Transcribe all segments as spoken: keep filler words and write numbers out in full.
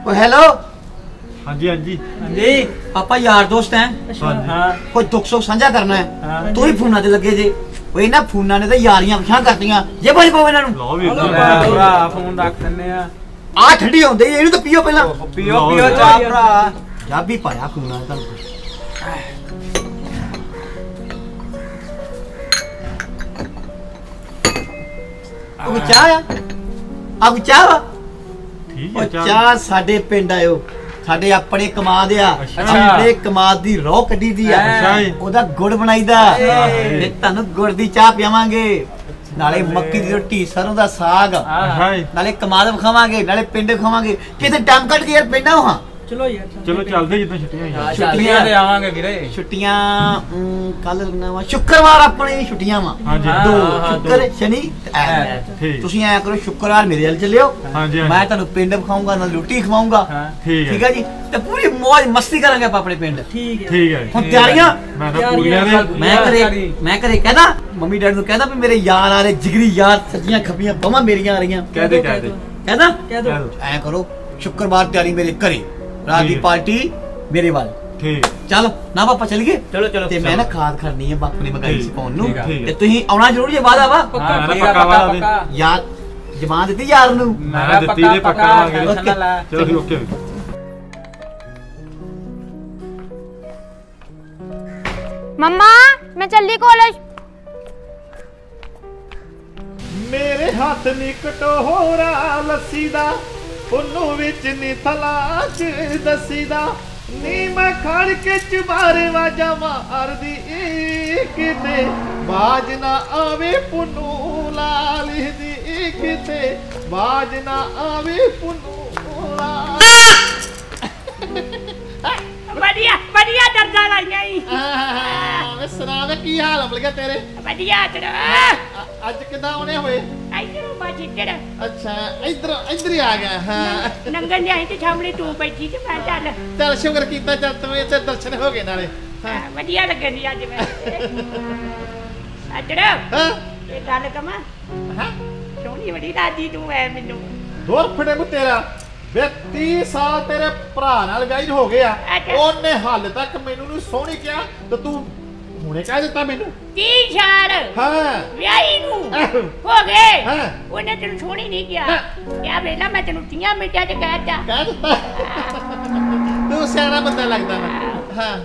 Hello हाँ जी हाँ जी हाँ जी पापा यार दोस्त हैं हाँ कोई दुख सुख साझा करना है तू ही फोना ते लगे जे ओए ना फोना ने तो यारियां विछां करतियां जे भाई पवे इन्हां नूं लो भी भरा फोन रख दिन्ने आ आ ठंडी होंदी इहनूं तो पियो पहला पियो पियो चाह भरा जा भी पाया फोना तन ਉਹ ਚਾਹ ਆ ਆ ਕੋਈ ਚਾਹ ਵਾ ठीक ਉਹ है ਚਾਹ ਸਾਡੇ ਪਿੰਡ ਆਇਓ ਸਾਡੇ ਆਪਣੇ ਕਮਾਦ ਆ ਆਪਣੇ ਕਮਾਦ ਦੀ ਰੋਹ ਕੱਢੀ ਦੀ ਆ ਉਹਦਾ ਗੁੜ ਬਣਾਈਦਾ ਤੇ ਤੁਹਾਨੂੰ ਗੁੜ ਦੀ ਚਾਹ ਪਿਆਵਾਂਗੇ ਨਾਲੇ ਮੱਕੀ ਦੀ ਰੋਟੀ ਸਰੋਂ ਦਾ ਸਾਗ ਨਾਲੇ ਕਮਾਦ ਵਿਖਾਵਾਂਗੇ ਨਾਲੇ ਪਿੰਡ ਵਿਖਾਵਾਂਗੇ ਕਿਤੇ ਟਾਈਮ ਕੱਢ ਕੇ ਯਾਰ ਪਿੰਡਾਂ ਹਾਂ ਚਲੋ ਯਾਰ चलो चलते जितना छुट्टियां ਛੁੱਟੀਆਂ ਤੇ ਆਵਾਂਗੇ ਵੀਰੇ ਛੁੱਟੀਆਂ ਕੱਲ ਨਵਾਂ ਸ਼ੁੱਕਰਵਾਰ ਆਪਣੇ ਛੁੱਟੀਆਂ ਵਾ ਹਾਂਜੀ ਦੋ ਸ਼ੁੱਕਰ ਸ਼ਨੀ ਐਤ ठीक ਤੁਸੀਂ ਐ ਕਰੋ ਸ਼ੁੱਕਰਵਾਰ ਮੇਰੇ ਵੱਲ ਚੱਲਿਓ हाँ जी ਮੈਂ ਤੁਹਾਨੂੰ ਪਿੰਡ ਵਿਖਾਊਂਗਾ ਨਾਲ ਰੋਟੀ ਖਵਾਊਂਗਾ ठीक है ਠੀਕ ਹੈ ਜੀ ਤੇ ਪੂਰੀ ਮौज ਮਸਤੀ ਕਰਾਂਗੇ ਆਪਾਂ ਆਪਣੇ ਪਿੰਡ ਠੀਕ ਹੈ ठीक है ਹੁਣ ਤਿਆਰੀਆਂ मैं तो पूरियां दे ਮੈਂ ਕਰੇ ਮੈਂ ਕਰੇ ਕਹਦਾ ਮੰਮੀ ਡੈਡੀ ਨੂੰ ਕਹਦਾ ਵੀ ਮੇਰੇ ਯਾਰ ਆ ਰਹੇ ਜਿਗਰੀ ਯਾਰ ਸੱਜੀਆਂ ਖੱਬੀਆਂ ਬਵਾਂ ਮੇਰੀਆਂ ਆ ਰਹੀਆਂ कह दे कह दे ਕਹਦਾ ਕਹਿ ਦੋ ਐ ਕਰੋ ਸ਼ੁੱਕਰਵਾਰ ਤਿਆਰੀ ਮੇਰੇ ਘਰੇ ਰਾਤ ਦੀ ਪਾਰਟੀ ਮੇਰੇ ਵੱਲ ठीक ਚਲ ਨਾ ਪਾਪਾ ਚੱਲ ਗਏ ਚਲੋ ਚਲੋ ਤੇ ਮੈਂ ਨਾ ਖਾਦ ਖੜਨੀ ਹੈ ਬਾਪੂ ਨੇ ਮਗਾਈ ਸੀ ਪਾਉਣ ਨੂੰ ਠੀਕ ਹੈ। ਤੇ ਤੁਸੀਂ ਆਉਣਾ ਜ਼ਰੂਰ ਜੇ ਵਾਦਾ ਵਾ ਪੱਕਾ हाँ, ਪੱਕਾ पक्का वाला दे। ਪੱਕਾ ਯਾਰ ਜਮਾਨ ਦਿੱਤੀ ਯਾਰ ਨੂੰ मैं दित्ती दे पक्का मांगे ਟੈਨਸ਼ਨ ਨਾ ਲੈ चलो ठीक ओके मम्मा मैं चली कॉलेज ਮੇਰੇ ਹੱਥ ਨੀ ਕਟੋਰਾ ਲੱਸੀ ਦਾ ਉਹਨੂੰ ਵਿੱਚ ਨੀ ਥਲਾਚ ਦਸੀਦਾ ਨੀ ਮੈਂ ਖੜ ਕੇ ਚੁਬਾਰੇ ਵਾਜਾ ਮਾਰਦੀ ਕਿਤੇ ਬਾਜ ਨਾ ਆਵੇ ਪੁੰਨੂ ਲਾਲ ਦੀ ਕਿਤੇ ਬਾਜ ਨਾ ਆਵੇ ਪੁੰਨੂ ਲਾਲ बढ़िया बढ़िया दर्जा लाइया ही ਵੇ ਸੁਣਾ ਵੇ ਕੀ ਹਾਲ ਅਮਲ ਗਿਆ ਤੇਰੇ बढ़िया तेरा ਅ- ਅੱਜ ਕਿੱਦਾਂ ਆਉਣੇ ਹੋਏ आइयो बाजी तेरा ਅੱਛਾ ਇੱਧਰ ਇੱਧਰ ਹੀ ਆ ਗਿਆ ਹਾਂ नंगन जाए ते सामने तू बैठी ते मैं चल ਚੱਲ ਸ਼ੁਕਰ ਕੀਤਾ ਚੱਲ ਤੂੰ ਇੱਥੇ ਦਰਸ਼ਨ ਹੋ ਗਏ ਨਾਲੇ ਹਾਂ बढ़िया लगन दी अज मैं अजड़ा ਹਾਂ ये गल कमा ਹਾਂ सोहनी बड़ी दादी तू है मेनू ਦੋਰ ਫੜੇ ਮੂੰ ਤੇਰਾ ਵੇ तीस ਸਾਲ ਤੇਰੇ ਭਰਾ ਨਾਲ ਵਿਆਹ ਹੋ ਗਿਆ ਉਹਨੇ ਹਾਲ ਤੱਕ ਮੈਨੂੰ ਨੂੰ ਸੋਹਣੀ ਕਿਹਾ ਤੇ ਤੂੰ ਹੁਣੇ ਕਹਿ ਦਿੱਤਾ ਮੈਨੂੰ तीन साल ਹਾਂ व्याही नू हो गए हाँ। उन्हें तेन सोहनी नहीं किया हाँ। क्या बेटा मैं तेन तीन मिनटा च कहता ਕਹਿ ਦਿੱਤਾ ਤੂੰ ਸਿਆਣਾ ਬੰਦਾ ਲੱਗਦਾ ਨਾ ਹਾਂ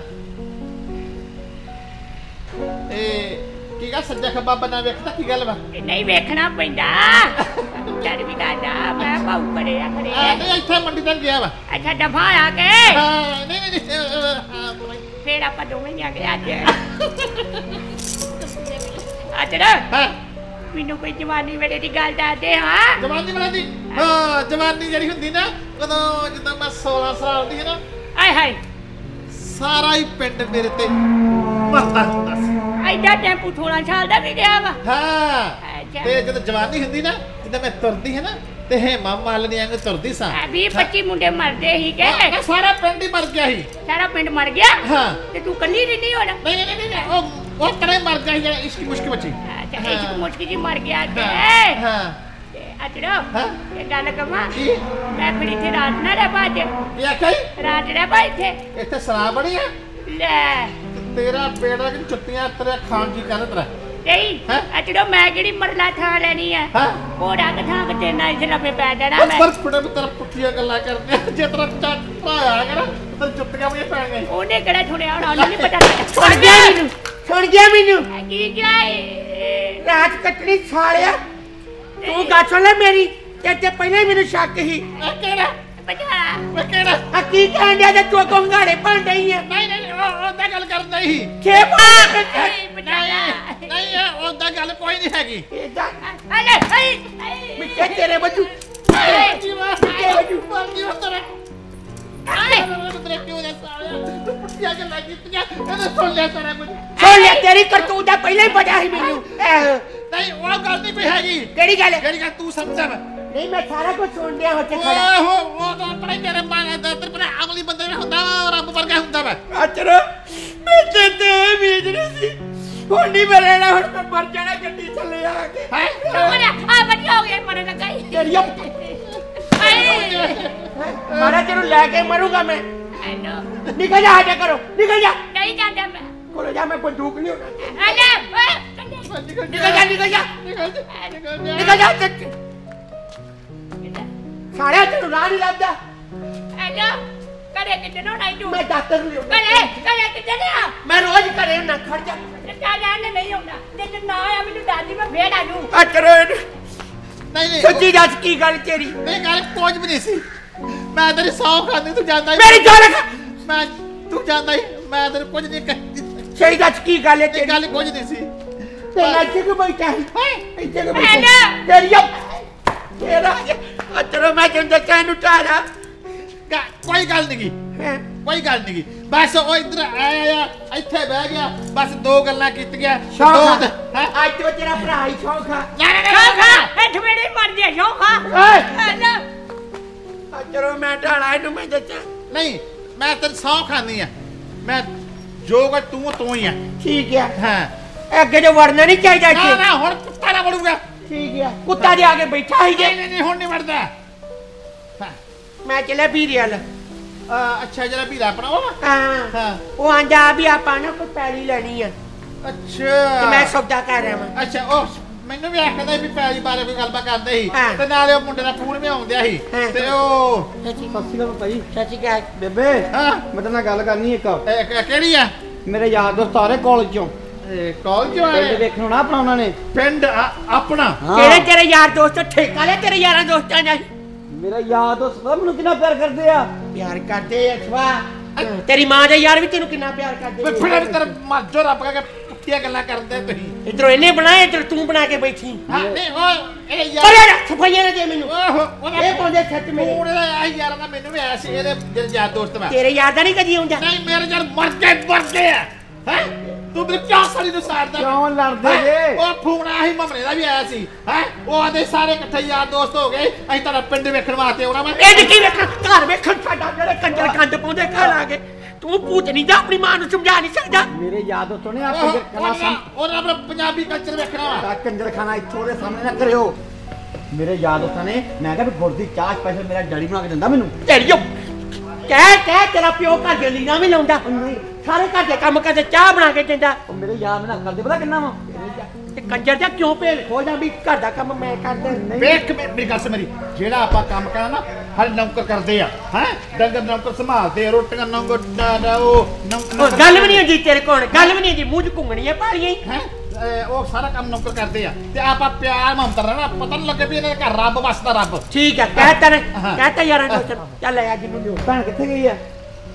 ਇਹ ਕੀ ਗਾ ਸੱਜਾ ਖੱਬਾ ਬਣਾ ਵੇਖਦਾ ਕੀ ਗੱਲ ਵਾ नहीं वेखना पैंदा डर भी लादा मैं भाऊ करे ਆ खड़े ਨਹੀਂ ਇੱਥੇ ਮੰਡੀ ਤੱਕ ਗਿਆ ਵਾ अच्छा दफा आ के ਹਾਂ ਨਹੀਂ ਨਹੀਂ ਨਹੀਂ फिर आप दोवें जाके आज अजड़ा ਹਾਂ ਮੈਨੂੰ ਕੋਈ ਜਵਾਨੀ ਵੇਲੇ ਦੀ ਗੱਲ ਦੱਸਦੇ ਹਾਂ ਜਵਾਨੀ ਬਣਾ ਦੀ ਹਾਂ ਜਵਾਨੀ ਜਿਹੜੀ ਹੁੰਦੀ ਨਾ ਉਦੋਂ ਜਦੋਂ ਮੈਂ ਸੋਲਾਂ ਸਾਲ ਦੀ ਸੀ ਨਾ ਆਏ ਹਾਏ ਸਾਰਾ ਹੀ ਪਿੰਡ ਮੇਰੇ ਤੇ ਮਰਦਾ ਹੁੰਦਾ ਸੀ ਐਡਾ ਟੈਂਪੂ ਸੋਲਾਂ ਸਾਲ ਦਾ ਵੀ ਗਿਆ ਵਾ ਹਾਂ ਅੱਛਾ ਤੇ ਜਦੋਂ ਜਵਾਨੀ ਹੁੰਦੀ ਨਾ ਜਦੋਂ ਮੈਂ ਤੁਰਦੀ ਹੈ ਨਾ ਤੇ ਹੇਮਾ ਮਾਲਨੀ ਵਾਂਗ ਤੁਰਦੀ ਸਾਂ ਵੀਹ ਪੱਚੀ ਮੁੰਡੇ ਮਰਦੇ ਸੀ ਕਿ ਹਾਂ, ਸਾਰਾ ਪਿੰਡ ਹੀ ਮਰ ਗਿਆ ਸੀ ਸਾਰਾ ਪਿੰਡ ਮਰ ਗਿਆ ਹਾਂ ਤੇ ਤੂੰ ਕੱਲੀ ਰਹਿੰਦੀ ਹੁਣ ਨਹੀਂ ਨਹੀਂ ਨਹੀਂ ਨਹੀਂ, ਉਹ ਉਹ ਕਰੇ ਮਰ ਗਿਆ ਸੀ ਜਿਹੜਾ ਇਸ਼ਕ ਮੁਸ਼ਕ ਬੱਚੀ ਅੱਛਾ ਇਹ ਮੁਸ਼ਕਿਲ ਜੀ ਮਰ ਗਿਆ ਤੇ ਹਾਂ ਹਾਂ ਅਜੜਾ ਹਾਂ ਇਹ ਗੱਲ ਕਮਾ ਕੀ ਮੈਂ ਫਿਰ ਇੱਥੇ ਰਾਤ ਨਾ ਰਹਿ ਬਾਜ ਇਹ ਆਖਿਆ ਈ? ਰਾਤ ਰਹਿ ਬਾ ਇੱਥੇ ਇੱਥੇ ਸ਼ਰਾਬ ਬਣੀ ਆ ਲੈ ਤੇਰਾ ਬੇੜਾ ਕਿ ਚੁੱਤੀਆਂ ਤੇਰੇ ਖਾਣ ਜੀ ਕਰ ਤੇਰਾ ਨਹੀਂ ਹੈਂ? ਅਜੜਾ ਮੈਂ ਕਿਹੜੀ ਮਰਲਾ ਥਾਂ ਲੈਣੀ ਆ ਹਾਂ ਉਹ ਰੰਗ ਥਾਂ ਕਿਤੇ ਨਾ ਇੱਥੇ ਲੱਭੇ ਪੈ ਜਾਣਾ ਉਹ ਮੈਂ ਪਰ ਫੜੇ ਵੀ ਤੇਰਾ ਪੁੱਠੀਆਂ ਗੱਲਾਂ ਕਰਦੇ ਆ। ਜੇ ਤੇਰਾ ਚੱਟ ਭਰਾ ਆ ਗਿਆ ਨਾ ਤੇ ਜੁੱਤੀਆਂ ਵੀ ਪੈਣ ਗਏ ਉਹਨੇ ਕਿਹੜਾ ਸੁਣਿਆ ਹੁਣ ਉਹਨੂੰ ਨਹੀਂ ਪਤਾ ਲੱਗਦਾ ਸੁਣ ਗਿਆ ਮੈਨੂੰ ਸੁਣ ਗਿਆ ਮੈਨੂੰ ਕੀ ਕਿਹਾ ਏ ਰਾਤ ਕੱਟਣੀ ਸਾਲਿਆ ਤੂੰ ਗੱਲ ਸੁਣ ਲੈ ਮੇਰੀ ਤੇ ਤੇ ਪਹਿਲਾਂ ਹੀ ਮੈਨੂੰ ਸ਼ੱਕ ਸੀ ਇਹ ਕਿਹੜਾ ਬਚਾ ਇਹ ਕਿਹੜਾ ਆ ਕੀ ਕਹਿਣ ਡਿਆ ਤੇ ਤੂੰ ਗੰਗਾੜੇ ਭੰਨ ਡਈ ਆ ਨਹੀਂ ਨਹੀਂ ਉਹ ਉਹਦਾ ਗੱਲ ਕਰਦਾ ਹੀ ਛੇ ਪਾਣ ਨਹੀਂ ਬਚਾ ਨਹੀਂ ਨਹੀਂ ਇਹ ਉਹਦਾ ਗੱਲ ਕੋਈ ਨਹੀਂ ਹੈਗੀ ਇਹਦਾ ਅਲੇ ਹਈ ਮਿੱਟੇ ਤੇਰੇ ਬੱਜੂ ਜੀਵਾ ਮਿੱਟੇ ਬੱਜੂ ਮਰ ਗਿਆ ਤੇਰਾ ਤੇਰੇ ਕਿਉਂ ਦੇ ਸਾਲਿਆ ਤੂੰ ਪੁੱਠੀਆਂ ਗੱਲਾਂ ਕੀਤੀਆਂ ਇਹਨੇ ਸੁਣ ਲਿਆ ਤੇਰਾ ਕੁਝ ਸੁਣ ਲੈ ਤੇਰੀ ਕਰਤੂਤ ਦਾ ਪਹਿਲਾਂ ਹੀ ਪਤਾ ਸੀ ਮੈਨੂੰ ਆਹੋ। ਨਹੀਂ ਉਹ ਗੱਲ ਨਹੀਂ ਪਈ ਹੈਗੀ ਕਿਹੜੀ ਗੱਲ ਕਿਹੜੀ ਗੱਲ ਤੂੰ ਸਮਝਾ ਵਾ ਨਹੀਂ ਮੈਂ ਸਾਰਾ ਕੁਝ ਸੁਣ ਲਿਆ ਹੋ ਕੇ ਖੜਾ ਓਹੋ ਉਹ ਤਾਂ ਆਪਣੇ ਤੇਰੇ ਮਾਂ ਦਾ ਤੇਰੇ ਪਰ ਅਮਲੀ ਬੰਦੇ ਦਾ ਹੁੰਦਾ ਵਾ ਰੱਬ ਵਰਗਾ ਹੁੰਦਾ ਵਾ ਅਚਰਾ ਮੈਂ ਤੇ ਤੇ ਬੀਜਣੀ ਸੀ ਹੁਣ ਨਹੀਂ ਮਰਨਾ ਹੁਣ ਮੈਂ ਮਰ ਜਾਣਾ ਗੱਡੀ ਥੱਲੇ ਆ ਕੇ ਹੈ ਆ ਬੜੀ ਹੋ ਗਿਆ ਮਰਨ ਲੱਗਾ ਈ ਤੇਰੀਆਂ ਹਾਏ ਸਾਰਾ ਤੈਨੂੰ ਲੈ ਕੇ ਮਰੂੰਗਾ ਮੈਂ हेलो ਨਿਕਲ ਜਾ ਹਟੇ ਕਰੋ ਨਿਕਲ ਜਾ नहीं जाता मैं ਕੋਲ ਜਾ ਮੈਂ ਬੰਦੂਕ ਨਹੀਂ ਹੋਣਾ हेलो ਨਿਕਲ ਜਾ ਨਿਕਲ ਜਾ ਨਿਕਲ ਜਾ ਸਾਰਾ ਤੈਨੂੰ ਰਾਹ ਨਹੀਂ ਲੱਭਦਾ हेलो करे कितने नहीं तू ਮੈਂ ਡਾਕਟਰ ਨੂੰ करे करे कितने आ ਮੈਂ ਰੋਜ਼ ਘਰੇ ਨਾ ਖੜ ਜਾ क्या जाने नहीं होता जे ना आया मैंने दादी में भेड़ आ जू ਆ ਕਰੋ ਨਹੀਂ ਨਹੀਂ ਸੱਚੀ ਦੱਸ ਕੀ ਗੱਲ ਤੇਰੀ ਇਹ ਗੱਲ ਕੁਝ ਵੀ ਨਹੀਂ ਸੀ ਮੈਂ ਤੇਰੀ ਸੌ ਖਾਂਦੀ ਤੂੰ ਜਾਂਦਾ ਹੀ ਮੇਰੀ ਜਾਨ ਮੈਂ ਤੂੰ ਜਾਂਦਾ ਹੀ ਮੈਂ ਤੇਰੇ ਕੁਝ ਨਹੀਂ ਕਹਿੰਦੀ ਸਹੀ ਦੱਸ ਕੀ ਗੱਲ ਹੈ ਇਹ ਤੇਰੀ ਗੱਲ ਕੁਝ ਨਹੀਂ ਸੀ ਤੇ ਇੱਥੇ ਕਿ ਬੈਠਾ ਹੈ ਇੱਥੇ ਕਿ ਬੈਠਾ हेलो ਤੇਰੀ ਤੇਰਾ ਆ ਚਲੋ ਮੈਂ ਤੈਨੂੰ ਦੱਸਾਂ ਨੂੰ ਟਾਰਾ ਕ- ਕੋਈ ਗੱਲ ਨਹੀਂ ਗੀ ਕੋਈ ਗੱਲ ਨਹੀਂ ਗੀ ਬਸ ਉਹ ਇੱਧਰ ਆਇਆ ਆ ਇੱਥੇ ਬਹਿ ਗਿਆ ਬਸ ਦੋ ਗੱਲਾਂ ਕੀਤੀਆਂ ਦੋ ਸ਼ੌਕ ਹੈਂ? ਅੱਜ ਤੋਂ ਤੇਰਾ ਭਰਾ ਹੀ ਸ਼ੌਕ ਆ शौक है ठमेड़ी मर गया शौक है ਓਏ हेलो ਆ ਚਲੋ ਮੈਂ ਟਾਲਾ ਇਹਨੂੰ ਮੈਂ ਦੱਸਾਂ ਨਹੀਂ ਮੈਂ ਤੇਰੀ ਸੌ ਖਾਂਦੀ ਆ ਮੈਂ ਜੋ ਕੁਝ ਤੂੰ ਤੂੰ ਹੀ ਆ ਠੀਕ ਹੈ ਹਾਂ ਅੱਗੇ ਜੋ ਵੜਨਾ ਨਹੀਂ ਚਾਹੀਦਾ ਨਾ ਇੱਥੇ ਨਾ ਹੁਣ ਕੁੱਤਾ ਨਾ ਵੜੂਗਾ ਠੀਕ ਹੈ ਕੁੱਤਾ ਦੇ ਆਗੇ ਬੈਠਾ ਹੀ ਨਹੀਂ ਜੇ ਨਹੀਂ ਨਹੀਂ ਹੁਣ ਨਹੀਂ ਵੜਦਾ ਹਾਂ ਮੈਂ ਚਲੇ ਵੀਰਿਆਲ ਅ, ਅੱਛਾ ਜਰਾ ਵੀਰਾ ਆਪਣਾ ਉਹ ਹਾਂ ਹਾਂ ਉਹ ਆਂਦਾ ਵੀ ਆਪਾਂ ਨਾ ਕੋਈ ਪੈਲੀ ਲੈਣੀ ਆ ਤੇ ਅੱਛਾ ਮੈਂ ਸੌਦਾ ਕਰ ਰਿਹਾ ਵਾਂ ਅੱਛਾ ਉਹ ਮੈਨੂੰ ਵੀ ਆਖਦਾ ਵੀ ਪੈਲੀ ਬਾਰੇ ਕੋਈ ਗੱਲਬਾਤ ਕਰਦੇ ਸੀ ਹਾਂ। ਤੇ ਨਾਲੇ ਉਹ ਮੁੰਡੇ ਦਾ ਫੋਨ ਵੀ ਆਉਂਦਿਆ ਸੀ ਹਾਂ। ਤੇ ਉਹ ਸੱਚੀ ਸਤਿ ਸ਼੍ਰੀ ਅਕਾਲ ਭਾਈ ਸੱਚੀ ਕਹਿ ਬੇਬੇ ਹਾਂ ਮੈਂ ਤੇਰੇ ਨਾਲ ਗੱਲ ਕਰਨੀ ਇੱਕ ਇਹ ਕ- ਕਿਹੜੀ ਆ ਮੇਰੇ ਯਾਰ ਦੋਸਤ ਆ ਰਹੇ ਕਾਲਜ ਚੋਂ ਇਹ ਕਾਲਜ ਆ ਪਿੰਡ ਰਹੇ ਵੇਖਣ ਨਾ ਆਪਣਾ ਉਹਨਾਂ ਨੇ ਪਿੰਡ ਆ- ਆਪਣਾ ਕਿਹੜੇ ਤੇਰੇ ਯਾਰ ਦੋਸਤ ਠੇਕਾ ਲੈ ਤੇਰੇ ਯਾਰਾਂ ਦੋਸਤਾਂ ਦਾ ਮੇਰਾ ਯਾਰ ਦੋਸਤ ਪਤਾ ਮੈਨੂੰ ਕਿੰਨਾ ਪਿਆਰ ਕਰਦੇ ਆ ਪਿਆਰ ਕਰਦੇ ਆ ਸਵਾ ਤੇਰੀ ਮਾਂ ਦੇ ਯਾਰ ਵੀ ਤੈਨੂੰ ਕਿੰਨਾ ਪਿਆਰ ਕਰਦੇ ਵੇ ਫਿਰ ਵੀ ਤੇਰੇ ਮਰ ਜੋ ਰੱਬ ਕਰਕੇ ਪੁੱਠੀਆਂ ਗੱਲਾਂ ਕਰਦੇ ਤੁਸੀਂ ਇਧਰੋਂ ਇਹਨੇ ਬਣਾਏ ਇਧਰ ਤੂੰ ਬਣਾ ਕੇ ਬੈਠੀ ਹਾਂ ਨਹੀਂ ਉਹ ਇਹ ਯਾਰ ਪਰੇ ਸਫਾਈਆਂ ਨਾ ਦੇ ਮੈਨੂੰ ਓਹੋ ਉਹਦਾ ਇਹ ਪਾਉਂਦੇ ਸੱਚ ਮੇਰੇ ਫੋਨ ਦਾ ਆ ਯਾਰਾਂ ਦਾ ਮੈਨੂੰ ਵੀ ਆਇਆ ਸੀ ਇਹਦੇ ਜਿਹੜੇ ਯਾਰ ਦੋਸਤ ਵਾ ਤੇਰੇ ਯਾਰ ਦਾ ਨਹੀਂ ਕਦੀ ਆਉਂਦਾ ਨਹੀਂ ਮੇਰੇ ਯਾਰ ਮਰ ਕੇ ਮਰ ਗਏ ਆ ਹੈ ਤੂੰ ਮੇਰੇ ਕਿਉਂ ਸਾਲੀ ਨੂੰ ਸਾੜਦਾ ਕਿਉਂ ਲੜਦੇ ਹੈਂ? ਜੇ? ਉਹ ਫੋਨ ਆਇਆ ਸੀ ਮਮਰੇ ਦਾ ਵੀ ਆਇਆ ਸੀ ਹੈ ਉਹ ਆਦੇ ਸਾਰੇ ਇਕੱਠੇ ਯਾਰ ਦੋਸਤ ਹੋ ਗਏ ਅਸੀਂ ਤੁਹਾਡਾ ਪਿੰਡ ਵੇਖਣ ਵਾਸਤੇ ਆਉਣਾ ਮੈਂ ਇਹ ਕੀ ਵੇਖ ਘਰ ਵੇਖਣ ਸਾਡਾ ਜਿਹੜੇ ਕੰਜਰ ਕੰਡ ਪਾਉਂਦੇ ਘਰ ਆ ਕੇ ਤੂੰ ਭੂਤ ਨਹੀਂ ਜਾ ਆਪਣੀ ਮਾਂ ਨੂੰ ਸਮਝਾ ਨਹੀਂ ਸਕਦਾ ਮੇਰੇ ਯਾਰ ਦੋਸਤੋਂ ਨੇ ਆ ਉਹ- ਕੰਜਰ ਖਾਨਾ ਉਹਨਾਂ ਉਹਨਾਂ ਆਪਣਾ ਪੰਜਾਬੀ ਕਲਚਰ ਵੇਖਣਾ ਵਾ ਆ ਕੰਜਰ ਖਾਨਾ ਇੱਥੋਂ ਦੇ ਸਾਹਮਣੇ ਨਾ ਕਰਿਓ ਮੇਰੇ ਯਾਰ ਦੋਸਤਾਂ ਨੇ ਮੈਂ ਕਿਹਾ ਵੀ ਗੁੜ ਦੀ ਚਾਹ ਸਪੈਸ਼ਲ ਮੇਰਾ ਡੈਡੀ ਬਣਾ ਕੇ ਦਿੰਦਾ ਮੈਨੂੰ ਤੇਰੀਓ ਕਹਿ ਕਹਿ ਤੇਰਾ ਪਿਓ ਘਰ ਦੇ ਲੀਨਾ ਵੀ ਲਾਉਂਦਾ ਸਾਰੇ ਘਰ ਦੇ ਕੰਮ ਕਰਦੇ ਚਾਹ ਬਣਾ ਕੇ ਦਿੰਦਾ ਉਹ ਮੇਰੇ ਯਾਰ ਮੇਰੇ ਨਾਲ ਕਰਦੇ ਪਤਾ ਕਿੰਨਾ ਵਾ ਤੇ ਕੰਜਰ ਦਾ ਕਿਉਂ ਭੇਲ ਖੋਲਦਾ ਵੀ ਘਰ ਦਾ ਕੰਮ ਮੈਂ ਕਰਦਾ ਨਹੀਂ ਵੇਖ ਮੇ- ਮੇਰੀ ਗੱਲ ਸਮਝੀ ਜਿਹੜਾ ਆਪਾਂ ਕੰਮ ਕਰਨਾ ਨਾ ਹਰ ਨੌਕਰ ਕਰਦੇ ਆ ਹੈ ਡੰਗਰ ਨੌਕਰ ਸੰਭਾਲਦੇ ਆ ਰੋਟੀਆਂ ਨੌਕਰ ਦਾ- ਦਾ ਉਹ ਨੌ- ਉਹ ਗੱਲ ਵੀ ਨਹੀਂ ਹੁੰਦੀ ਤੇਰੇ ਕੋਲ ਗੱਲ ਵੀ ਨਹੀਂ ਹੁੰਦੀ ਮੂੰਹ ਚ ਘੁੰਗਣੀਆਂ ਪਾਲੀਆਂ ਹੈਂ? ਇਹ ਉਹ ਸਾਰਾ ਕੰਮ ਨੌਕਰ ਕਰਦੇ ਆ ਤੇ ਆਪਾਂ ਪਿਆਰ ਮਮਤਾ ਰਹਿਣਾ ਪਤਾ ਨਹੀਂ ਲੱਗੇ ਵੀ ਇਹਨਾਂ ਦੇ ਘਰ ਰੱਬ ਵਸਦਾ ਰੱਬ ਠੀਕ ਹੈ ਕਹਿਤਾ ਨੇ ਹਾਂ। ਕਹਿਤਾ ਯਾਰਾਂ ਦੋਸਤ ਚੱਲ ਆ ਜਿਹਨੂੰ ਲਿਓ ਭੈਣ ਕਿੱਥੇ ਗਈ ਆ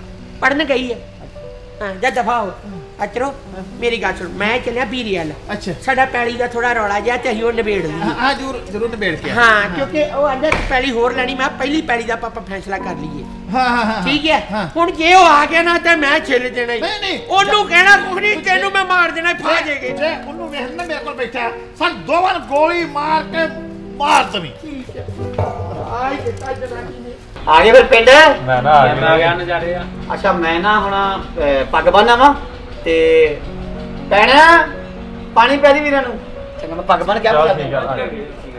ਪੜਨ ਗਈ ਹੈ ਹਾਂ ਜਾ ਦਫਾ ਹੋ ਅਚਰੋ ਮੇਰੀ ਗੱਲ ਸੁਣ ਮੈਂ ਚੱਲਿਆ ਬੀਰੀਅਲ ਅੱਛਾ ਸਾਡਾ ਪੈਲੀ ਦਾ ਥੋੜਾ ਰੌਲਾ ਜਿਹਾ ਤੇ ਅਸੀਂ ਉਹ ਨਿਬੇੜ ਲਈ ਹਾਂ ਹਾਂ ਜਰੂਰ ਜਰੂਰ ਨਿਬੇੜ ਕੇ ਆ। ਹਾਂ ਕਿਉਂਕਿ ਉਹ ਅੰਦਰ ਪੈਲੀ ਹੋਰ ਲੈਣੀ ਮੈਂ ਪਹਿਲੀ ਪੈਲੀ ਦਾ ਆਪਾਂ ਫੈਸਲਾ ਕਰ ਲਈਏ ਹਾਂ ਹਾਂ ਹਾਂ ਠੀਕ ਹੈ ਹਾਂ। ਹੁਣ ਜੇ ਉਹ ਆ ਗਿਆ ਨਾ ਤੇ ਮੈਂ ਛਿੱਲ ਦੇਣਾ ਹੀ ਨਹੀਂ, ਨਹੀਂ। ਉਹਨੂੰ ਕਹਿਣਾ ਕੁਝ ਨਹੀਂ ਤੈਨੂੰ ਮੈਂ ਮਾਰ ਦੇਣਾ ਫਾ ਜੇਗੇ ਜੇ ਉਹਨੂੰ ਵੇਖਣਾ ਮੇਰੇ ਕੋਲ ਬੈਠਾ ਸਾਨੂੰ ਦੋਵਾਂ ਨੂੰ ਗੋਲੀ ਮਾਰ ਕੇ ਮਾਰ ਦਵੀਂ ਠੀਕ ਹੈ ਆਈ ਦਿੱਤਾ ਜਨਾਨੀ ਨੇ ਆ ਗਏ ਫਿਰ ਪਿੰਡ ਮੈਂ ਨਾ ਆ ਗਿਆ ਨਜ਼ਾਰੇ ਆ ਅੱਛਾ ਮੈਂ ਨਾ ਹੁਣ ਅਹ, ਪੱਗ ਬੰਨ੍ਹਣਾ ਵਾ ਤੇ ਭੈਣ ਪਾਣੀ ਪੈ ਦੀ ਵੀਰਾਂ ਨੂੰ ਚੰਗਾ ਮੈਂ ਪੱਗ ਬੰਨ ਕੇ ਚਲੋ ਆਪ ਠੀਕ ਆ, ਆ ਜਾ।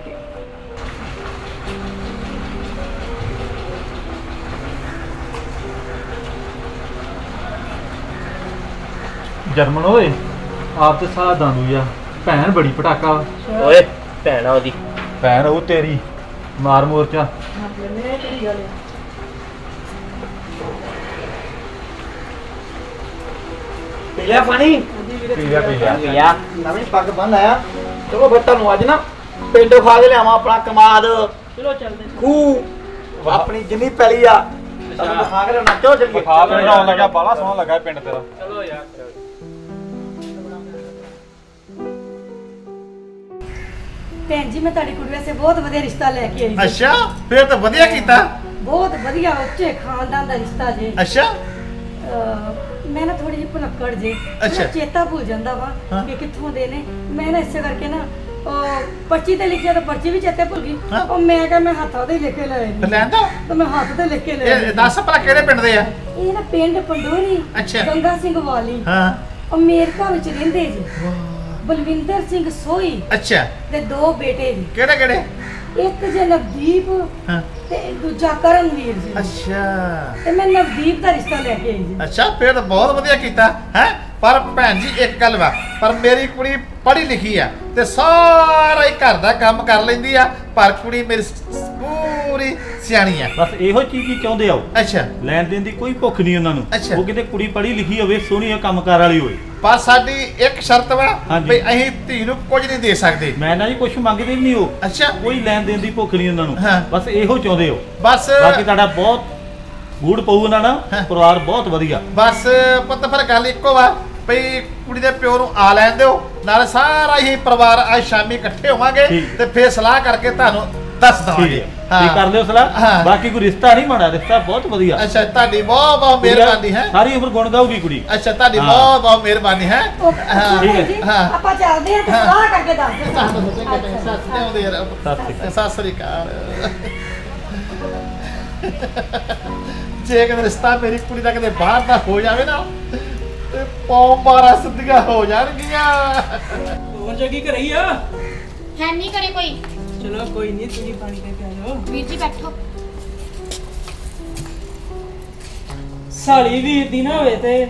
ਜਰਮਨ ਓਏ ਆਪ ਤੇ ਸਾਲਾ ਦਾਂਦੂ ਆ ਭੈਣ ਬੜੀ ਪਟਾਕਾ ਵਾ। ਓਏ ਭੈਣ ਆ ਉਹਦੀ ਭੈਣ ਉਹ ਤੇਰੀ ਮਾਰ ਮੋਰਚਾ ਪੀ ਲਿਆ ਪਾਣੀ ਪੀ ਲਿਆ ਪੀ ਲਿਆ ਲਿਆ ਨਵੀਂ ਪੱਗ ਬੰਨ ਆਇਆ ਚਲੋ ਫਿਰ ਤੁਹਾਨੂੰ ਅੱਜ ਨਾ ਪਿੰਡੋਂ ਖਾ ਕੇ ਲਿਆਵਾਂ ਆਪਣਾ ਕਮਾਦ ਚਲੋ ਚੱਲਦੇ ਖੂਹ ਆਪਣੀ ਜਿੰਨੀ ਪੈਲੀ ਆ ਤੁਹਾਨੂੰ ਖਾ ਕੇ ਲਿਆਉਣਾ ਚਲੋ ਚੱਲੀਏ ਖਾ ਲੈਣ ਆਉਣ ਲੱਗਾ ਬਾਲਾ ਸੋਹਣਾ ਲੱਗਾ ਪਿੰਡ ਤੇਰਾ ਚਲੋ ਯਾਰ ਭੈਣ ਜੀ ਮੈਂ ਤੁਹਾਡੀ ਕੁੜੀ ਵਾਸਤੇ ਬਹੁਤ ਵਧੀਆ ਰਿਸ਼ਤਾ ਲੈ ਕੇ ਆਈ ਜੀ। ਅੱਛਾ ਫੇਰ ਤਾਂ ਵਧੀਆ ਕੀਤਾ ਬਹੁਤ ਵਧੀਆ ਉੱਚੇ ਖਾਨਦਾਨ ਦਾ ਰਿਸ਼ਤਾ ਜੇ ਅੱਛਾ ਅਹ ਮੈਂ ਨਾ ਥੋੜੀ ਜਿਹੀ ਭੁਲੱਕੜ ਜੇ ਅੱਛਾ। ਮੈਨੂੰ ਚੇਤਾ ਭੁੱਲ ਜਾਂਦਾ ਵਾ ਹਾਂ। ਕਿ ਕਿੱਥੋਂ ਦੇ ਨੇ ਮੈਂ ਨਾ ਇਸੇ ਕਰਕੇ ਨਾ ਉਹ ਪਰਚੀ ਤੇ ਲਿਖਿਆ ਤਾਂ ਪਰਚੀ ਵੀ ਚੇਤੇ ਭੁੱਲ ਗਈ ਹਾਂ। ਉਹ ਮੈਂ ਕਿਹਾ ਮੈਂ ਹੱਥਾਂ ਤੇ ਲਿਖ ਕੇ ਲੈ ਆਈ ਫਿਰ ਲੈਣ ਦੋ ਤਾਂ ਮੈਂ ਹੱਥ ਤੇ ਲਿਖ ਕੇ ਲੈ ਇਹ ਆਈ ਦੱਸ ਭਲਾ ਕਿਹੜੇ ਪਿੰਡ ਦੇ ਆ ਇਹ ਨਾ ਪਿੰਡ ਪੰਡੋਰੀ ਅੱਛਾ। ਗੰਗਾ ਸਿੰਘ ਵਾਲੀ ਹਾਂ ਅਮਰੀਕਾ ਵਿੱਚ ਰਹਿੰਦੇ ਜੀ ਬਲਵਿੰਦਰ ਸਿੰਘ ਸੋਈ ਅੱਛਾ ਦੇ ਦੋ ਬੇਟੇ ਜੀ ਕਿਹੜੇ ਕਿਹੜੇ ਇੱਕ ਜੇ ਨਵਦੀਪ ਹਾਂ ਤੇ ਦੂਜਾ ਕਰਨਵੀਰ ਜੀ। ਅੱਛਾ ਤੇ ਮੈਂ ਨਵਦੀਪ ਦਾ ਰਿਸ਼ਤਾ ਲੈ ਕੇ ਆਈ ਜੀ। ਅੱਛਾ ਫਿਰ ਤਾਂ ਬਹੁਤ ਵਧੀਆ ਕੀਤਾ ਹੈ। ਪਰ ਭੈਣ ਜੀ ਇੱਕ ਗੱਲ ਵਾ, ਪਰ ਮੇਰੀ ਕੁੜੀ ਪੜ੍ਹੀ ਲਿਖੀ ਆ ਤੇ ਸਾਰਾ ਹੀ ਘਰ ਦਾ ਕੰਮ ਕਰ ਲੈਂਦੀ ਆ, ਪਰ ਕੁੜੀ ਮੇਰੀ ਪੂਰੀ ਸਿਆਣੀ ਆ। ਬਸ ਇਹੋ ਚੀਜ਼ ਹੀ ਚਾਹੁੰਦੇ ਆ ਉਹ। ਅੱਛਾ ਲੈਣ ਦੇਣ ਦੀ ਕੋਈ ਭੁੱਖ ਨਹੀਂ ਉਹਨਾਂ ਨੂੰ। ਅੱਛਾ। ਉਹ ਕਿਤੇ ਕੁੜੀ ਪੜ੍ਹੀ ਲਿਖੀ ਹੋਵੇ, ਸੋਹਣੀ ਆ, ਕੰਮਕਾਰ ਵਾਲੀ ਹੋਵੇ। ਪਰ ਸਾਡੀ ਇੱਕ ਸ਼ਰਤ ਵਾ ਹਾਂਜੀ। ਵੀ ਅਸੀਂ ਧੀ ਨੂੰ ਕੁਝ ਨਹੀਂ ਦੇ ਸਕਦੇ। ਮੈਂ ਨਾ ਜੀ ਕੁਝ ਮੰਗਦੇ ਵੀ ਨਹੀਂ ਉਹ। ਅੱਛਾ ਕੋਈ ਲੈਣ ਦੇਣ ਦੀ ਭੁੱਖ ਨਹੀਂ ਉਹਨਾਂ ਨੂੰ। ਹਾਂ। ਬਸ ਇਹੋ ਚਾਹੁੰਦੇ ਹੋ। ਬਸ ਬਾਕੀ ਤੁਹਾਡਾ ਬਹੁਤ ਗੂੜ ਪਊ ਉਹਨਾਂ ਹਾਂ। ਨਾਲ, ਪਰਿਵਾਰ ਬਹੁਤ ਵਧੀਆ। ਬਸ ਪੁੱਤ ਫਿਰ ਗੱਲ ਇੱਕੋ ਵਾ ਭਈ ਕੁੜੀ ਦੇ ਪਿਓ ਨੂੰ ਆ ਲੈਣ ਦਿਓ, ਨਾਲੇ ਸਾਰਾ ਹੀ ਪਰਿਵਾਰ ਅੱਜ ਸ਼ਾਮੀ ਇਕੱਠੇ ਹੋਵਾਂਗੇ ਠੀਕ। ਤੇ ਫੇਰ ਸਲਾਹ ਕਰਕੇ ਤੁਹਾਨੂੰ ਦੱਸ ਦਵਾਂਗੇ। ਠੀਕ ਕਰ ਲਿਓ ਸਲਾਹ। ਹਾਂ। ਬਾਕੀ ਕੋਈ ਰਿਸ਼ਤਾ ਨਹੀਂ ਮਾੜਾ, ਰਿਸ਼ਤਾ ਬਹੁਤ ਵਧੀਆ। ਅੱਛਾ ਤੁਹਾਡੀ ਬਹੁਤ ਬਹੁਤ ਮਿਹਰਬਾਨੀ ਹੈ। ਸਾਰੀ ਉਮਰ ਗੁਣ ਗਾਊਗੀ ਕੁੜੀ। ਅੱਛਾ ਤੁਹਾਡੀ ਹਾਂ। ਬਹੁਤ ਬਹੁਤ ਮਿਹਰਬਾਨੀ ਹੈ। ਉਹ ਹਾਂ, ਠੀਕ ਹੈ। ਜੀ, ਹਾਂ। ਆਪਾਂ ਚੱਲਦੇ ਹਾਂ ਤੇ ਹਾਂ। ਸਲਾਹ ਕਰਕੇ ਦੱਸ ਦਿਓ ਸਤਿ ਸਾਨੂੰ। ਸ੍ਰੀ ਅਕਾਲ। ਸਤਿ ਸਤਿ ਸ੍ਰੀ ਅਕਾਲ। ਜੇ ਕਿਤੇ ਰਿਸ਼ਤਾ ਮੇਰੀ ਕੁੜੀ ਦਾ ਕਿਤੇ ਬਾਹਰ ਦਾ ਹੋ ਜਾਵੇ ਨਾ ਤੇ ਪੌਂ ਬਾਰਾਂ ਸਿੱਧੀਆਂ ਹੋ ਜਾਣਗੀਆਂ। ਹੋਰ ਜਗੀ ਘਰੇ ਆ। ਹੈ ਨਹੀਂ ਕਰੇ ਕੋਈ। ਚਲੋ ਕੋਈ ਨਹੀਂ, ਤੁਸੀਂ ਪਾਣੀ ਲੈ ਕੇ ਆ ਜਾਓ। ਵੀਰ ਜੀ ਬੈਠੋ। ਸਾਲੀ ਵੀਰ ਦੀ ਨਾ ਹੋਵੇ ਤੇ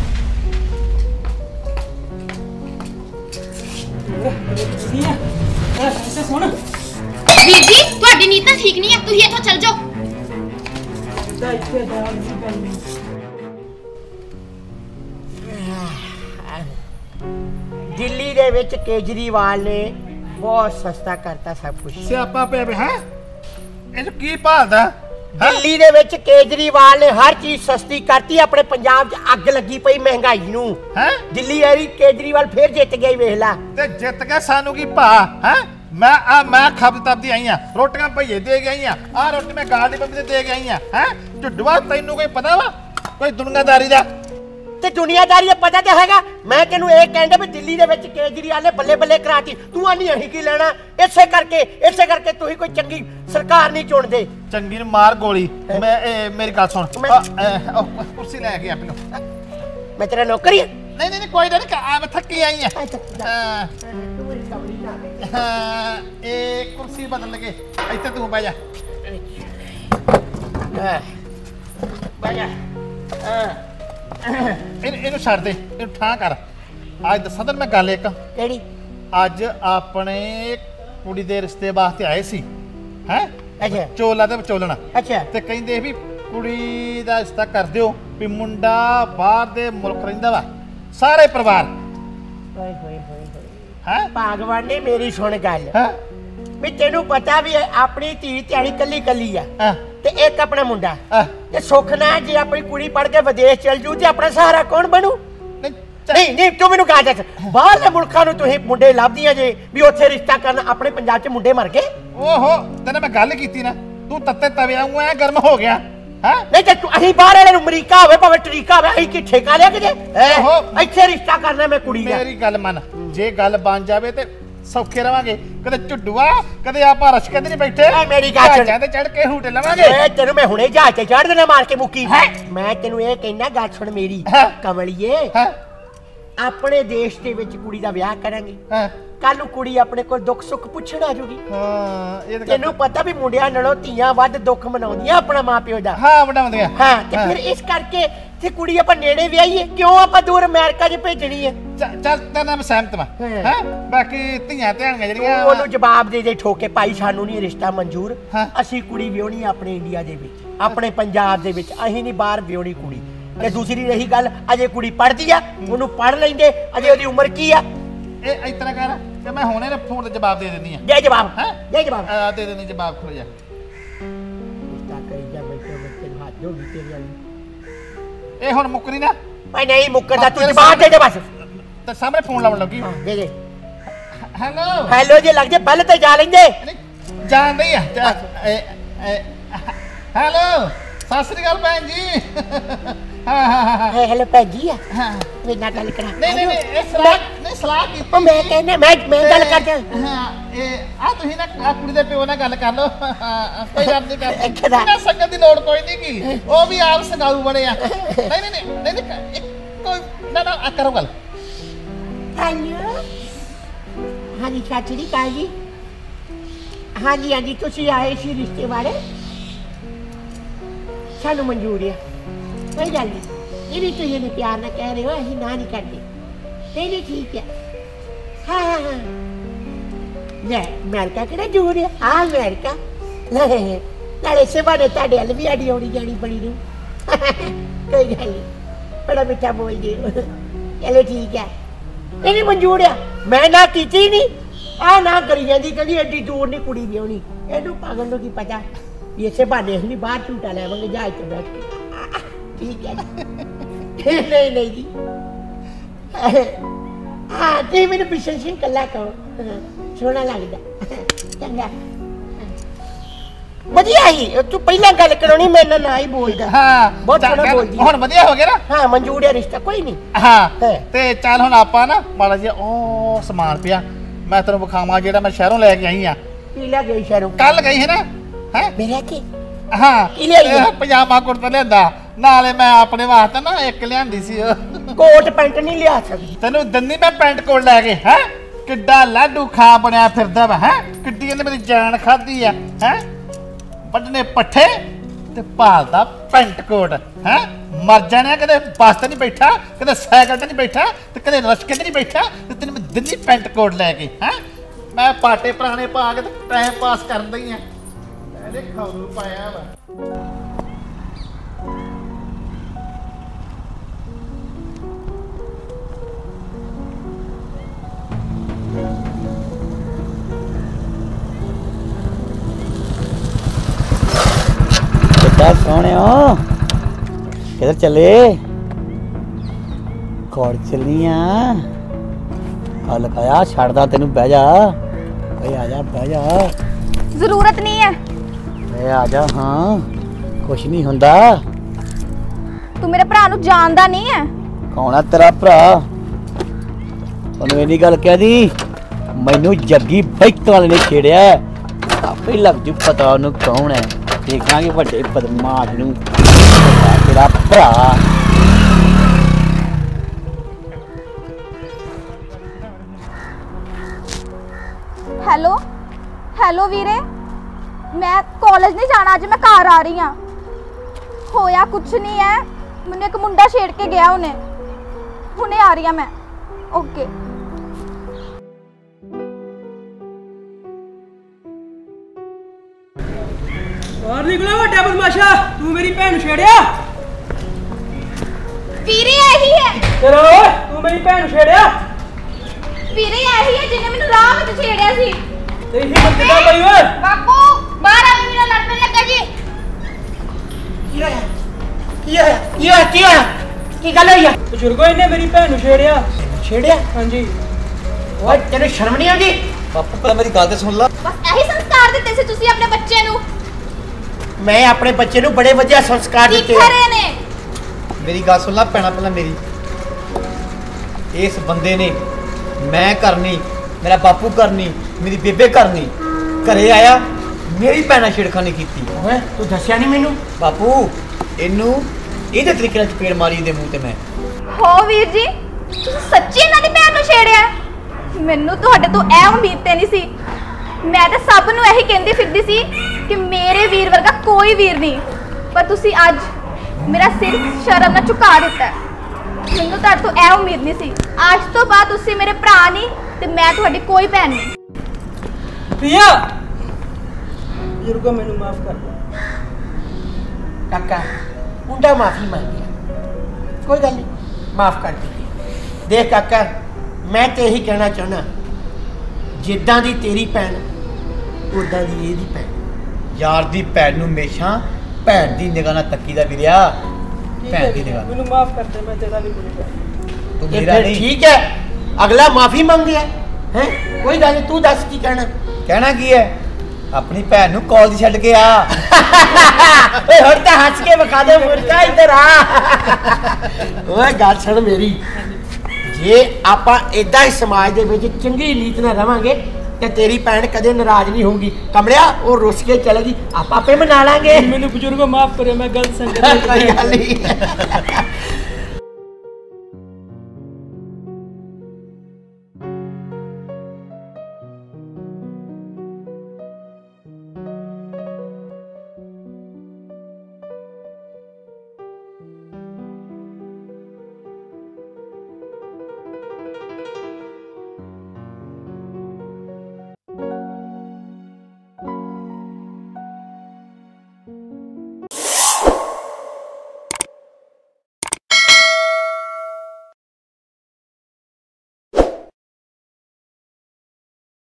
ਨਹੀਂ ਆ। ਐਸੇ ਸੁਣ ਵੀਰ ਜੀ ਤੁਹਾਡੀ ਨੀਤ ਤਾਂ ਠੀਕ ਨਹੀਂ ਹੈ, ਤੁਸੀਂ ਇੱਥੋਂ ਚੱਲ ਜਾਓ। ਦਾ ਇੱਥੇ ਦਾ ਨਹੀਂ ਪੈਣੀ। ਦਿੱਲੀ ਦੇ ਵਿੱਚ ਕੇਜਰੀਵਾਲ ਨੇ ਬਹੁਤ ਸਸਤਾ ਕਰਤਾ ਸਭ ਕੁਝ। ਸਿਆਪਾ ਪਿਆ ਹੈ ਇਹਨੂੰ ਕੀ ਭਾਲਦਾ? ਦਿੱਲੀ ਦੇ ਵਿੱਚ ਕੇਜਰੀਵਾਲ ਨੇ ਹਰ ਚੀਜ਼ ਸਸਤੀ ਕਰਤੀ। ਆਪਣੇ ਪੰਜਾਬ 'ਚ ਅੱਗ ਲੱਗੀ ਪਈ ਮਹਿੰਗਾਈ ਨੂੰ। ਹੈ ਦਿੱਲੀ ਐਰੀ ਕੇਜਰੀਵਾਲ ਫੇਰ ਜਿੱਤ ਗਿਆ ਈ, ਵੇਖ ਲਾ। ਤੇ ਜਿੱਤ ਕੇ ਸਾਨੂੰ ਕੀ ਭਾ ਹੈ? ਮੈਂ ਆ ਮੈਂ ਖਬਦ ਤਬਦੀ ਆਈ ਆ, ਰੋਟੀਆਂ ਭਈਏ ਦੇ ਕੇ ਆਈ ਆ, ਆ ਰੋਟੀ ਮੈਂ ਗਾਲ ਦੀ ਬੰਬੀ ਤੇ ਦੇ ਕੇ ਆਈ ਆ। ਹੈ ਝੁੱਡੂਆ ਤੈਨੂੰ ਕੋਈ ਪਤਾ ਵਾ ਕੋਈ ਦੁਨੀਆਦਾਰੀ ਦਾ? ਤੇ ਦੁਨੀਆਦਾਰੀ ਦਾ ਪਤਾ ਤਾਂ ਹੈਗਾ। ਮੈਂ ਤੈਨੂੰ ਇਹ ਕਹਿੰਦਾ ਵੀ ਦਿੱਲੀ ਦੇ ਵਿੱਚ ਕੇਜਰੀਵਾਲ ਨੇ ਬੱਲੇ ਬੱਲੇ ਕਰਾਤੀ। ਤੂੰ ਆਨੀ ਅਸੀਂ ਕੀ ਲੈਣਾ? ਇਸੇ ਕਰਕੇ ਇਸੇ ਕਰਕੇ ਤੁਸੀਂ ਕੋਈ ਚੰਗੀ ਸਰਕਾਰ ਨਹੀਂ ਚੁਣਦੇ। ਚੰਗੀ ਨੂੰ ਮਾਰ ਗੋਲੀ। ਮੈਂ ਇਹ ਮੇਰੀ ਗੱਲ ਸੁਣ, ਮੈਂ- ਆ, ਇਹ, ਉਹ ਕੁਰਸੀ ਲੈ ਕੇ ਆਪਣੀ। ਮੈਂ ਤੇਰਾ ਨੌਕਰੀ ਆ। ਨਹੀਂ ਨਹੀਂ ਨਹੀਂ, ਕੋਈ ਨਾ, ਨਹੀਂ ਆ ਮੈਂ ਥੱਕੀ ਆਈ ਆ। ਹਾਂ ਹਾਂ ਇਹ ਕੁਰਸੀ ਬਦਲ ਕੇ ਇੱਥੇ ਤੂੰ ਬਹਿ ਜਾ। ਬਹਿ ਜਾ। ਇਹਨੂੰ ਇਹਨੂੰ ਛੱਡ ਦੇ, ਇਹਨੂੰ ਠਾਂ ਕਰ। ਅੱਜ ਦੱਸਾਂ ਤੈਨੂੰ ਮੈਂ ਗੱਲ ਇੱਕ। ਕਿਹੜੀ? ਅੱਜ ਆਪਣੇ ਕੁੜੀ ਦੇ ਰਿਸ਼ਤੇ ਵਾਸਤੇ ਆਏ ਸੀ। ਹੈ ਅੱਛਾ ਚੋਲਾ ਤੇ ਵਿਚੋਲਣਾ। ਅੱਛਾ ਤੇ ਕਹਿੰਦੇ ਵੀ ਕੁੜੀ ਦਾ ਰਿਸ਼ਤਾ ਕਰ ਦਿਓ ਵੀ ਮੁੰਡਾ ਬਾਹਰ ਦੇ ਮੁਲਕ ਰਹਿੰਦਾ ਵਾ, ਸਾਰੇ ਪਰਿਵਾਰ। ਹੋਏ ਹੋਏ ਹੋਏ ਹੋਏ। ਹੈ ਭਗਵਾਨ ਨੇ ਮੇਰੀ ਸੁਣ ਗੱਲ। ਹੈ ਵੀ ਤੈਨੂੰ ਪਤਾ ਵੀ ਆਪਣੀ ਧੀ ਧਿਆਣੀ ਕੱਲੀ ਕੱਲੀ ਆ ਹਾਂ ਤੇ ਇੱਕ ਆਪਣਾ ਮੁੰਡਾ। ਹਾਂ। ਤੇ ਸੁੱਖ ਨਾਲ ਜੇ ਆਪਣੀ ਕੁੜੀ ਪੜ ਕੇ ਵਿਦੇਸ਼ ਚਲ ਜੂ ਤੇ ਆਪਣਾ ਸਹਾਰਾ ਕੌਣ ਬਣੂ? ਨਹੀਂ ਚੱਲ- ਨਹੀਂ ਨਹੀਂ ਤੂੰ ਮੈਨੂੰ ਕਹਾ ਦੱਸ, ਬਾਹਰਲੇ ਮੁਲਕਾਂ ਨੂੰ ਤੁਸੀਂ ਮੁੰਡੇ ਲੱਭਦੀਆਂ ਜੇ ਵੀ ਉੱਥੇ ਰਿਸ਼ਤਾ ਕਰਨ, ਆਪਣੇ ਪੰਜਾਬ 'ਚ ਮੁੰਡੇ ਮਰ ਗਏ। ਓਹੋ ਤੈਨੂੰ ਮੈਂ ਗੱਲ ਕੀਤੀ ਨਾ, ਤੂੰ ਤੱਤੇ ਤਵਿਆਂ ਨੂੰ ਐ ਗਰਮ ਹੋ ਗਿਆ। ਹੈ ਨਹੀਂ ਤੇ ਤੂੰ ਅਸੀਂ ਬਾਹਰ ਵਾਲੇ ਨੂੰ ਅਮਰੀਕਾ ਹੋਵੇ ਭਾਵੇਂ ਟਰੀਕਾ ਹੋਵੇ, ਅਸੀਂ ਕੀ ਠੇਕਾ ਲਿਆ ਕਿਤੇ? ਹੈਂ? ਓਹੋ। ਇੱਥੇ ਰਿਸ਼ਤਾ ਕਰਨਾ ਮੈਂ ਕੁੜੀ ਦਾ। ਮੇਰੀ ਗੱਲ ਮੰਨ, ਜੇ ਗੱਲ ਬਣ ਜਾਵੇ ਤੇ ਸੌਖੇ ਰਵਾਂਗੇ। ਕਦੇ ਝੁੱਡੂਆ ਕਦੇ ਆਪਾਂ ਰਸ਼ਕੇ ਤੇ ਨਹੀਂ ਬੈਠੇ। ਐ ਮੇਰੀ ਗੱਲ ਸੁਣ। ਜਹਾਜ਼ਾਂ ਤੇ ਚੜ ਕੇ ਹੂਟੇ ਲਵਾਂਗੇ। ਏ ਤੈਨੂੰ ਮੈਂ ਹੁਣੇ ਜਹਾਜ਼ ਤੇ ਚੜ੍ਹ ਦੇਣਾ ਮਾਰ ਕੇ ਮੁੱਕੀ। ਮੈਂ ਤੈਨੂੰ ਇਹ ਕਹਿਣਾ, ਗੱਲ ਸੁਣ ਮੇਰੀ ਹੈਂ? ਕਮਲੀਏ। ਹੈ ਆਪਣੇ ਦੇਸ਼ ਦੇ ਵਿੱਚ ਕੁੜੀ ਦਾ ਵਿਆਹ ਕਰਾਂਗੇ, ਹਾਂ ਕੱਲ ਨੂੰ ਕੁੜੀ ਆਪਣੇ ਕੋਲ ਦੁੱਖ ਸੁੱਖ ਪੁੱਛਣ ਆ ਜੂਗੀ। ਹਾਂ ਇਹ ਤਾਂ ਤੈਨੂੰ ਪਤਾ ਵੀ ਮੁੰਡਿਆਂ ਨਾਲੋਂ ਧੀਆਂ ਵੱਧ ਦੁੱਖ ਮਨਾਉਂਦੀਆਂ ਆਪਣਾ ਮਾਪਿਓ ਦਾ। ਹਾਂ ਵਡਾਉਂਦੇ ਆ। ਹਾਂ ਤੇ ਫਿਰ ਇਸ ਕਰਕੇ ਤੇ ਕੁੜੀ ਆਪਾਂ ਨੇੜੇ ਵਿਆਹੀਏ, ਕਿਉਂ ਆਪਾਂ ਦੂਰ ਅਮਰੀਕਾ 'ਚ ਭੇਜਣੀ ਹੈ? ਚੱਲ ਚੱਲ ਤੇਰੇ ਨਾਲ ਮੈਂ ਸਹਿਮਤ ਵਾਂ। ਹਾਂ। ਹੈ ਬਾਕੀ ਧੀਆਂ ਧਿਆਣੀਆਂ ਜਿਹੜੀਆਂ ਉਹਨੂੰ ਜਵਾਬ ਦੇ ਦੇ ਠੋਕੇ, ਭਾਈ ਸਾਨੂੰ ਨਹੀਂ ਰਿਸ਼ਤਾ ਮਨਜ਼ੂਰ। ਹਾਂ। ਅਸੀਂ ਕੁੜੀ ਵਿਆਹਣੀ ਆਪਣੇ ਇੰਡੀਆ ਦੇ ਵਿੱਚ, ਆਪਣੇ ਪੰਜਾਬ ਦੇ ਵਿੱਚ, ਅਸੀਂ ਨਹੀਂ ਬਾਹਰ ਵਿਆਹਣੀ ਕੁੜੀ। ਤੇ ਦੂਸਰੀ ਰਹੀ ਗੱਲ, ਅਜੇ ਕੁੜੀ ਪੜ੍ਹਦੀ ਆ, ਉਹਨੂੰ ਪੜ੍ਹ ਲੈਂਦੇ, ਅਜੇ ਉਹਦੀ ਉਮਰ ਕੀ ਆ? ਇਹ ਇਸ ਤਰ੍ਹਾਂ ਕਰ ਕਿ ਮੈਂ ਹੁਣੇ ਨੇ ਫੋਨ ਤੇ ਜਵਾਬ ਦੇ ਦਿੰਦੀ ਆ। ਦੇ ਜਵਾਬ। ਹੈਂ? ਦੇ ਜਵਾਬ। ਆ ਦੇ ਦਿੰਦੀ ਜਵਾਬ, ਖਲੋ ਜਾ। ਰਿਸ਼ਤਾ ਕਰੀ ਜਾ ਬੈਠੋ ਬੈਠੇ ਹੱਥ ਹੋ ਗਈ ਤੇਰੀ ਵਾਲੀ। ਇਹ ਹੁਣ ਮੁੱਕਰੀ ਨਾ ਭਾਈ ਨਹੀਂ ਮੁੱਕਰਦਾ, ਤੂੰ ਤੇਰੇ ਜਵਾਬ ਦੇ ਦੇ ਬਸ। ਤੇ ਸਾਹਮਣੇ ਫੋਨ ਲਾਉਣ ਲੱਗੀ। ਹਾਂ, ਦੇ ਦੇ। ਹੈਲੋ ਹੈਲੋ ਜੇ ਲੱਗ ਜੇ ਬੈਲ ਤੇ ਜਾ ਲੈਂਦੇ। ਨਹੀਂ ਜਾਣ ਰਹੀ ਆ ਜਾ- ਇਹ- ਇਹ- ਹੈਲੋ ਸਤਿ ਸ੍ਰੀ ਅਕਾਲ ਭੈਣ ਜੀ। ਹਾਂ ਹਾਂ ਹਾਂ, ਹਾਂ ਹੈ ਹੈਲੋ ਭੈਜੀ ਆ, ਹਾਂ ਮੇਰੇ ਨਾਲ ਗੱਲ ਕਰਾ। ਨਹੀਂ ਨਹੀਂ ਨਹੀਂ ਇਹ ਸਲਾਹ ਨਹੀਂ ਸਲਾਹ ਕੀਤੀ। ਉਹ ਮੈਂ ਕਹਿੰਦਾ ਮੈਂ ਮੈਂ ਗੱਲ ਕਰਦਾ। ਹਾਂ ਇਹ ਆ ਤੁਸੀਂ ਨਾ ਆ ਕੁੜੀ ਦੇ ਪਿਓ ਨਾਲ ਗੱਲ ਕਰ ਲਓ। ਹਾਂ, ਕੋਈ ਗੱਲ ਨਹੀਂ ਇੱਥੇ ਕਰਦੇ ਦਾ। ਨਾ, ਸੰਗਤ ਦੀ ਲੋੜ ਕੋਈ ਨਹੀਂ ਕੀ, ਉਹ ਵੀ ਆਪ ਸੰਗਾਊ ਬਣੇ ਆ। ਨਹੀਂ ਨਹੀਂ ਨਹੀਂ ਨਹੀਂ ਨਹੀਂ, ਇੱਕ ਕੋਈ ਨਾ ਨਾ ਆ ਕਰੋ ਗੱਲ। ਹੈਲੋ ਹਾਂਜੀ ਚਾਚੀ ਦੀ ਕਾਲ ਜੀ। हाँ जी हाँ जी तुसी आए सी रिश्ते बारे सानू मंजूर है कोई गल नहीं ये भी तुझे ने प्यार ना कह रहे हो असीं ना नहीं करते नहीं नहीं ठीक है हाँ हाँ हाँ ले अमेरिका किहड़ा दूर है हाँ अमेरिका नाले इसे बहाने तुहाडे हल भी आड़ी आउणी जानी बड़ी नूं कोई गल नहीं बड़ा मिठा बोल दे चलो ठीक है ये नहीं मंजूर है मैं ना कीती नहीं आ ना करी जाती कभी एडी दूर नहीं कुड़ी विआहनी एनू पागल नूं की पता भी इसे बहाने असीं बाहर झूटा लैवांगे जहाज च बैठ के ठीक है नहीं नहीं जी हाँ तुसीं मैनूं बिशन सिंह कल्ला कहो सोहना लगदा चंगा वधिया ही तू पहला गल करानी मैं ना ही बोलदा हाँ बहुत सोहना बोलदी हुण वधिया हो गया ना हाँ मंजूर है रिश्ता कोई नहीं हाँ ते चल हुण आपां ना माड़ा जिहा ओ समान पिया मैं तेनों विखावां जेहड़ा मैं शहरों लैके आई हां की लै गई शहरों कल गई है ना हैं मेरे के हाँ की लियाई पजामा कुर्ता लियांदा नाले मैं अपने वास्ते ना एक लियांदी सी कोट पैंट नहीं लिया सकदी तेनों दन्नी मैं पैंट कोट लैके हैं किड्डा लाडू खा बनया फिरदा वा हैं किड्डी इहने मेरी जान खाधी है हैं ਵੱਢਨੇ ਪੱਠੇ ਤੇ ਭਾਲਦਾ ਪੈਂਟ ਕੋਟ ਹੈ ਮਰ ਜਾਣਿਆ ਕਦੇ ਬੱਸ ਤੇ ਨਹੀਂ ਬੈਠਾ ਕਦੇ ਸਾਈਕਲ ਤੇ ਨਹੀਂ ਬੈਠਾ ਤੇ ਕਦੇ ਰਸਕੇ ਤੇ ਨਹੀਂ ਬੈਠਾ ਤੇ ਤੈਨੂੰ ਮੈਂ ਦਿੱਲੀ ਪੈਂਟ ਕੋਟ ਲੈ ਕੇ ਹੈ ਮੈਂ ਪਾਟੇ ਪੁਰਾਣੇ ਪਾ ਕੇ ਤੇ ਟਾਈਮ ਪਾਸ ਕਰਦਾ ਹੀ ਆ ਇਹਦੇ ਖੌਰੂ ਪਾਇਆ ਵਾ सोने किधर चले कौड़ चलिया कल खाया छड़दा तेन बह जा भाई आ जा बह जा जरूरत नहीं है ए आ जा हाँ कुछ नहीं हुंदा तू मेरे भरा नूं जानदा नहीं है कौन है तेरा भरा तैनूं इन्नी गल कह दी मैनू जग्गी बैत वाले ने छेड़िया आपे लग जू पता उन्होंने कौन है देखा बड़े बदमाश तेरा भरा हेलो हेलो वीरे मैं कॉलेज नहीं जाना अज मैं घर आ रही हाँ होया कुछ नहीं है मैंने एक मुंडा छेड़ के गया उन्हें हुणे आ रही हाँ मैं ओके बाहर निकलो ਵੱਡਾ ਬਦਮਾਸ਼ਾ ਤੂੰ ਮੇਰੀ ਭੈਣ ਨੂੰ ਛੇੜਿਆ ਵੀਰੇ ਇਹੀ ਹੈ ਚਲੋ ਤੂੰ ਮੇਰੀ ਭੈਣ ਨੂੰ ਛੇੜਿਆ ਵੀਰੇ ਇਹੀ ਹੈ ਜਿਹਨੇ ਮੈਨੂੰ ਰਾਹ ਵਿੱਚ ਛੇੜਿਆ ਸੀ ਤੇਰੀ ਹਿੰਮਤ ਕਿੱਦਾਂ ਪਈ ਓਏ ਬਾਪੂ ਬਾਹਰ ਆ ਮੇਰਾ ਲੜ ਪੈਣ ਲੱਗਾ ਜੀ ਕੀ ਹੋਇਆ ਕੀ ਹੋਇਆ ਕੀ ਹੋਇਆ ਕੀ ਹੋਇਆ ਕੀ ਗੱਲ ਹੋਈ ਆ ਬਜ਼ੁਰਗੋ ਇਹਨੇ ਮੇਰੀ ਭੈਣ ਨੂੰ ਛੇੜਿਆ ਛੇੜਿਆ ਹਾਂਜੀ ਓਏ ਤੈਨੂੰ ਸ਼ਰਮ ਨਹੀਂ ਆਉਂਦੀ ਬਾਪੂ ਪਹਿਲਾਂ ਮੇਰੀ ਗੱਲ ਤੇ ਸੁਣ ਲਾ ਬਸ ਇਹੀ ਸੰਸਕਾਰ ਦਿੱਤੇ ਸੀ ਤੁਸੀਂ ਆਪਣੇ ਬੱਚੇ ਨੂੰ ਮੈਂ ਆਪਣੇ ਬੱਚੇ ਨੂੰ ਬੜੇ ਵਧੀਆ ਸੰਸਕਾਰ ਦਿੱਤੇ ਖਰੇ ਨੇ मेरी गल सुन ला भैना पहला मेरी इस बंदे ने मैं करनी मेरा बापू करनी मेरी बेबे करनी घरे आया मेरी भैना छेड़खानी की ਓਏ ਤੂੰ ਦੱਸਿਆ ਨਹੀਂ ਮੈਨੂੰ बापू इनू ਇਹਦੇ ਤਰੀਕੇ ਨਾਲ ਚਪੇੜ ਮਾਰੀ ਦੇ ਮੂੰਹ ਤੇ ਮੈਂ ਹੋ ਵੀਰ ਜੀ ਤੁਸੀਂ ਸੱਚੀ ਇਹਨਾਂ ਦੀ ਭੈਣ ਨੂੰ ਛੇੜਿਆ ਮੈਨੂੰ ਤੁਹਾਡੇ ਤੋਂ ਇਹ ਉਮੀਦ ਤੇ ਨਹੀਂ ਸੀ ਮੈਂ ਤਾਂ ਸਭ ਨੂੰ ਇਹੀ ਕਹਿੰਦੀ ਫਿਰਦੀ ਸੀ ਕਿ ਮੇਰੇ ਵੀਰ ਵਰਗਾ ਕੋਈ ਵੀਰ ਨਹੀਂ ਪਰ ਤੁਸੀਂ ਅੱਜ मेरा सिर शर्म ना झुका दिता है मैनू तुहाडे तो ए उम्मीद नहीं सी आज तो बाद तुसी मेरे भरा नहीं ते मैं तुहाडी कोई भैन नहीं प्रिया बजुर्गो मैनू माफ कर दो काका मुंडा माफी मांग गया कोई गल नहीं माफ कर दी देख काका मैं तो यही कहना चाहना जिद्दां दी तेरी भैन उदां दी एदी भैन यार दी भैन नूं हमेशा भैन दी निगाह नाल तक्कीदा वीरिया भैन दी निगाह मैनू माफ कर दे मैं तेरा भी गुनहगार तू ये मेरा फिर नहीं ठीक है अगला माफी मांग गया है कोई गल नहीं तू दस की कहना कहना की है अपनी भैन नूं कॉलेज छड्ड के आ ओए हुण तां हੱਸ के विखा दे मुर्गा इधर आ ओए गल सुन मेरी जे ਆਪਾਂ ਇਦਾਂ ਹੀ ਸਮਾਜ ਦੇ ਵਿੱਚ ਚੰਗੀ ਨੀਤ ਨਾਲ ਰਵਾਂਗੇ ਤੇ ਤੇਰੀ ਭੈਣ ਕਦੇ ਨਾਰਾਜ਼ ਨਹੀਂ ਹੋਊਗੀ ਕਮਲਿਆ ਉਹ ਰੁੱਸ ਕੇ ਚਲੇਗੀ ਆਪਾਂ ਆਪੇ ਮਨਾ ਲਾਂਗੇ मैनू बजुर्गो माफ करो मैं गलत संगत ਕੋਈ ਗੱਲ ਨਹੀਂ